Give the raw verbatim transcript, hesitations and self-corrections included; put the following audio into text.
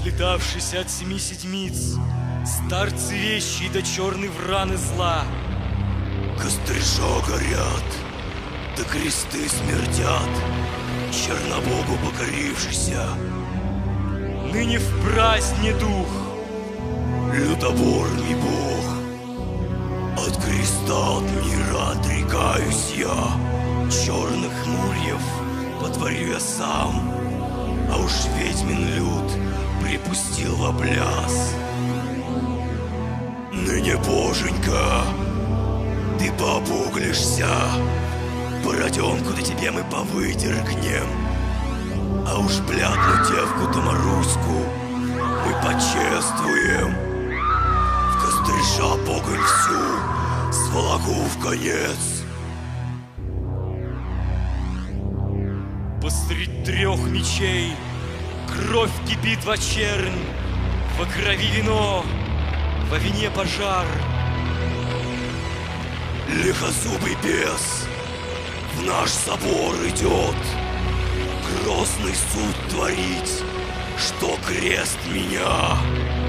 Слетавшись от семи седмиц, старцы вещи до черной враны зла. Кострежа горят, да кресты смердят, Чернобогу покорившийся. Ныне в праздне дух, лютоборный бог. От креста от мира отрекаюсь я, Черных мульев потворю я сам, А уж ведьмин люд припустил во пляс. Ныне, боженька, ты пообуглишься, Бороденку до тебе мы повыдергнем, А уж блядную девку-то Маруську мы почествуем. В кострежа погонь всю сволоку в конец. посредь трех мечей кровь кипит во чернь, во крови вино, во вине пожар. Лихозубый бес в наш собор идет, Грозный суд творить, что крест меня